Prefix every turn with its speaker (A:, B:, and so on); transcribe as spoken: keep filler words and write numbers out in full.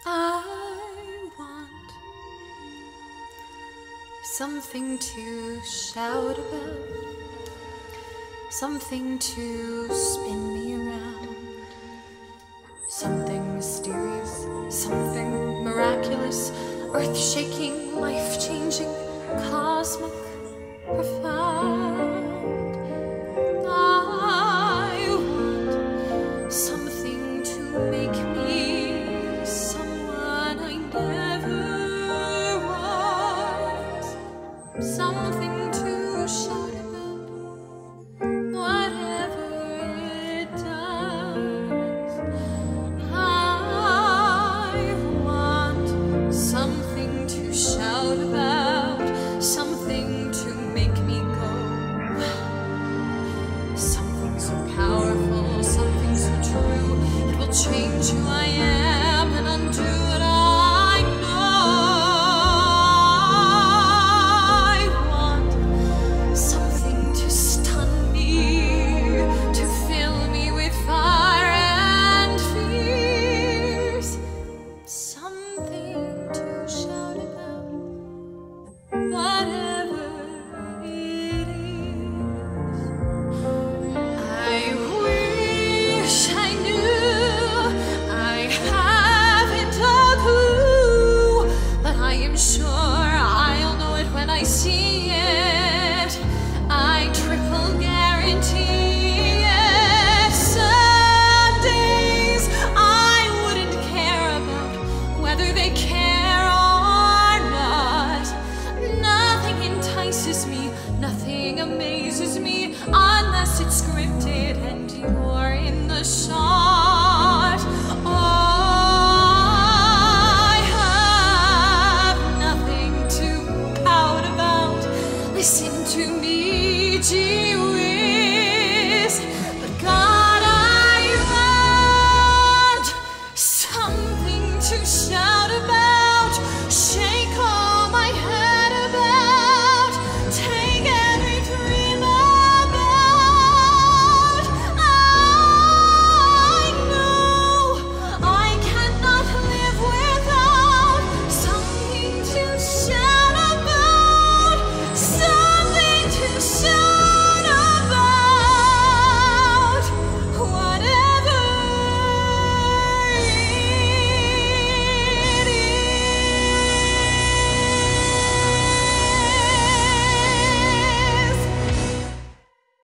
A: I want something to shout about, something to spin me around, something mysterious, something miraculous, earth-shaking, life-changing, cosmic, profound. I want something to make me someone I never was, something to shout about, whatever it does. I want something to shout about, something to make me go, something so powerful, something so true, it will change who I am.